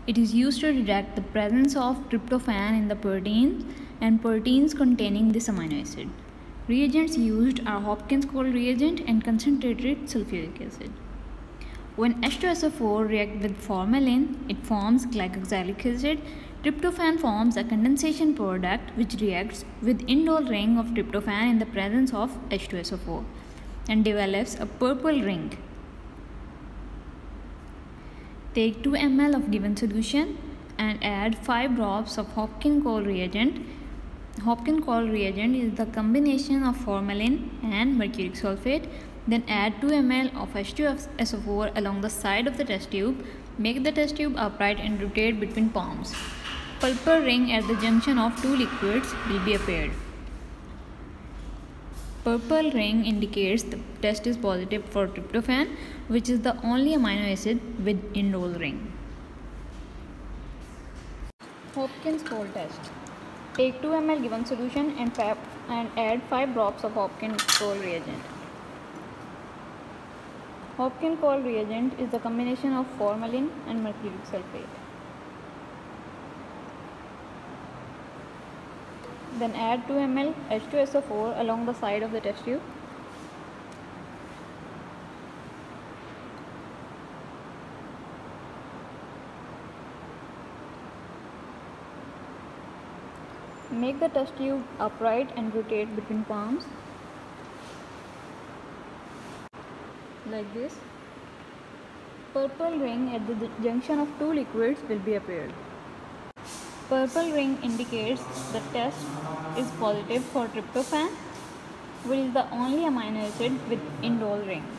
It is used to detect the presence of tryptophan in the proteins and proteins containing this amino acid. Reagents used are Hopkins-Cole reagent and concentrated sulfuric acid. When H2SO4 reacts with formalin, it forms glycoxylic acid. Tryptophan forms a condensation product which reacts with indole ring of tryptophan in the presence of H2SO4 and develops a purple ring. Take 2 ml of given solution and add 5 drops of Hopkins-Cole reagent. Hopkins-Cole reagent is the combination of formalin and mercuric sulfate. Then add 2 ml of H2SO4 along the side of the test tube. Make the test tube upright and rotate between palms. Purple ring at the junction of two liquids will be appeared. Purple ring indicates the test is positive for tryptophan, which is the only amino acid with indole ring. Hopkins-Cole test. Take 2 ml given solution and add 5 drops of Hopkins-Cole reagent. Hopkins-Cole reagent is the combination of formalin and mercuric sulfate. Then add 2 ml H2SO4 along the side of the test tube. Make the test tube upright and rotate between palms like this. Purple ring at the junction of two liquids will be appeared. Purple ring indicates the test is positive for tryptophan, which is the only amino acid with indole ring.